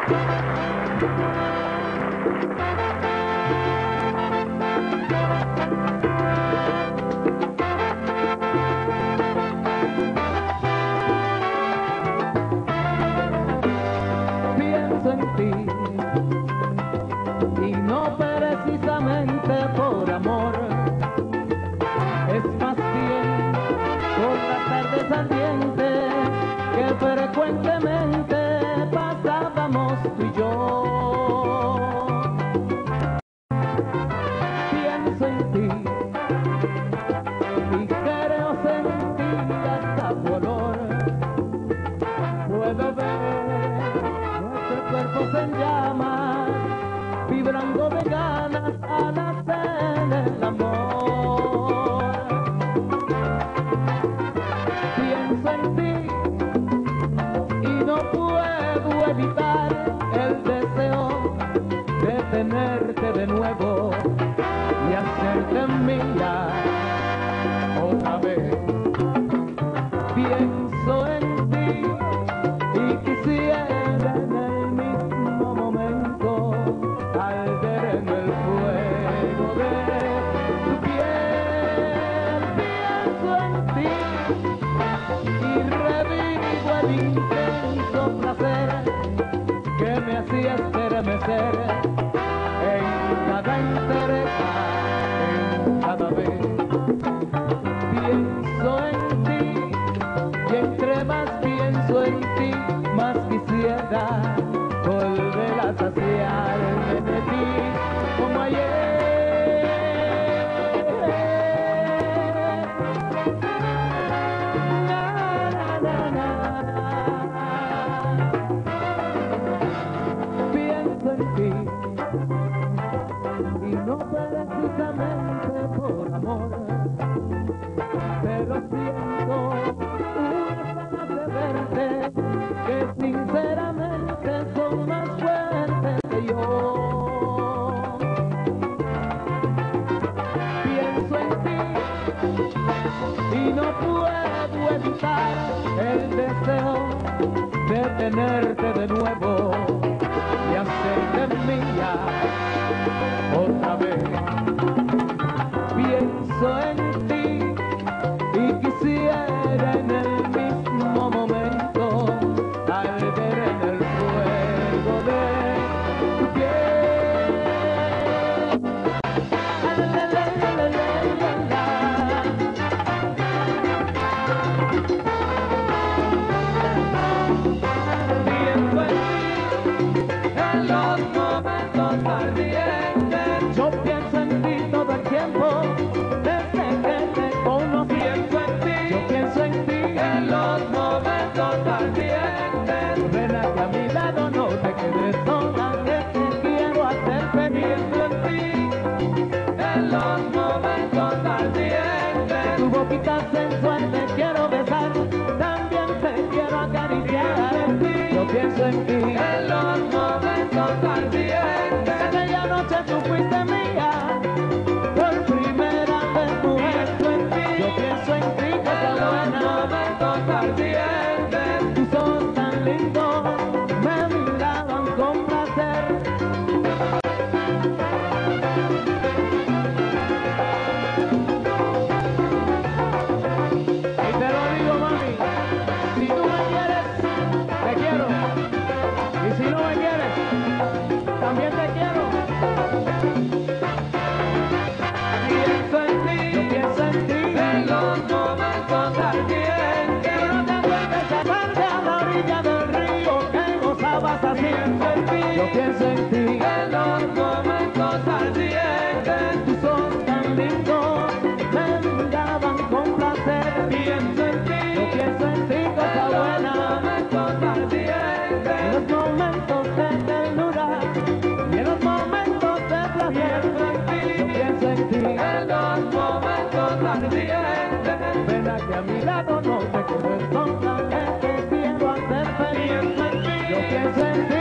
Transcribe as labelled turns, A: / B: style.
A: Pienso en ti y no precisamente por amor, es más bien por las tardes ardientes que frecuentemente pasábamos tú y yo. Pienso en ti y creo sentir hasta tu olor. Puedo ver nuestros cuerpos en llamas, vibrando de ganas al hacer el amor. Pienso en ti y no puedo evitar el deseo de tenerte de nuevo y hacerte mía otra vez. Pienso en ti y quisiera en el mismo momento arder en el fuego de tu piel. Pienso en ti y revivo el intenso placer que me hacía estremecer en cada entrega, en cada vez. Pienso en ti y entre más pienso en ti, más quisiera volver a saciarme de ti como ayer. Na, na, na, na. Pienso en ti y no precisamente por amor, pero siento unas ganas de verte que sinceramente son más fuertes que yo. Pienso en ti y no puedo evitar el deseo de tenerte de nuevo y hacerte mía otra vez. Pienso en ti y quisiera en el mismo momento arder en el fuego de tu piel. Pienso en ti en los momentos ardientes. Yo pienso en ti todo el tiempo desde que te conocí. Pienso en ti, yo pienso en ti en los momentos ardientes. Ven aquí a mi lado, no te quedes sola, que te quiero hacer feliz. Pienso en ti en los momentos ardientes. Tu boquita sensual te quiero besar, también te quiero acariciar. Yo pienso en ti en los momentos ardientes. Aquella noche tú fuiste mía por primera vez, mujer. Yo pienso en ti, cosa buena. En los momentos ardientes. Tus ojos tan lindos me miraban con placer. Y te lo digo, mami, si tú me quieres, te quiero. Y si no me quieres, también te quiero. Pienso en ti, yo pienso en ti en los momentos ardientes. Pero no te acuerdes esa tarde a la orilla del río que gozabas así. Pienso en ti, yo pienso en ti en los momentos ardientes. Tus ojos tan lindos me miraban con placer. Pienso en ti, yo pienso en ti, cosa buena. En los momentos de ternura y en los momentos de placer. Yo pienso en ti en los momentos ardientes. Ven aquí a mi lado, no te quedes sola, que te quiero hacer feliz. Yo pienso en ti